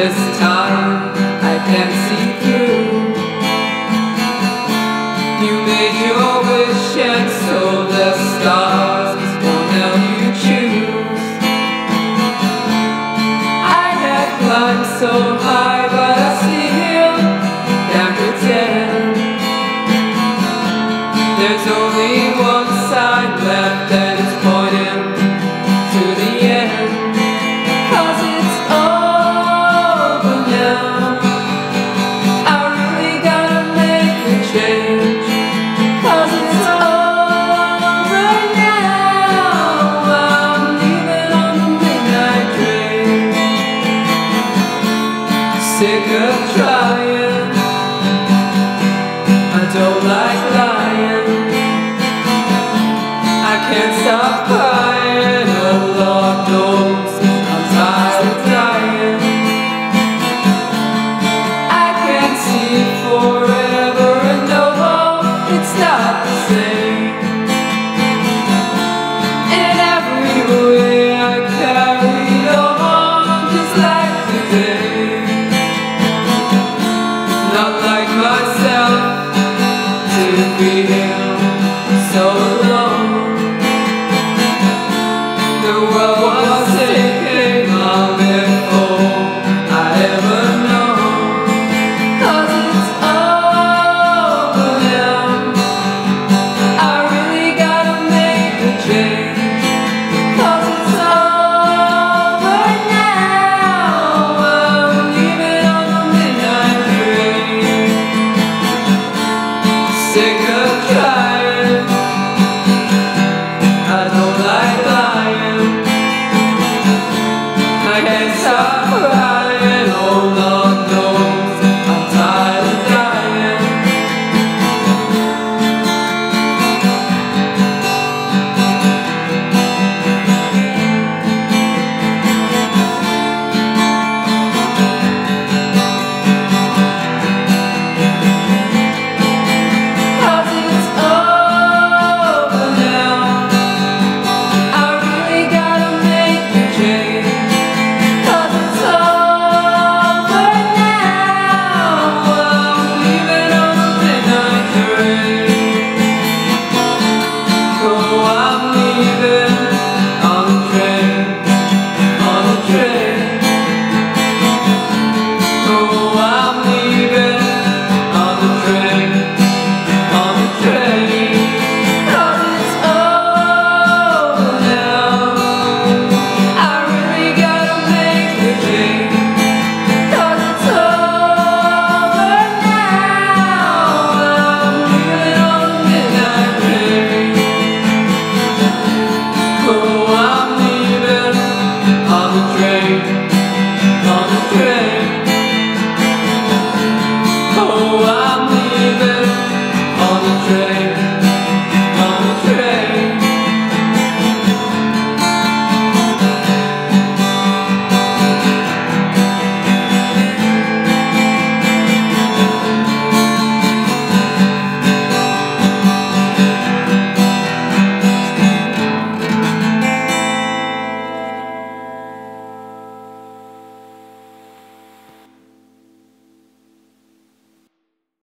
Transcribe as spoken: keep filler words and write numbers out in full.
this time I can see through. You made your wish and so the stars won't help you choose. I had climbed so high, but I still can't pretend. There's only one side left and it's pointing to the end. Cause it's over now. I really gotta make a change. Cause it's over now. I'm leaving on the midnight train. Sick of trying, I don't like lying. I can't stop crying.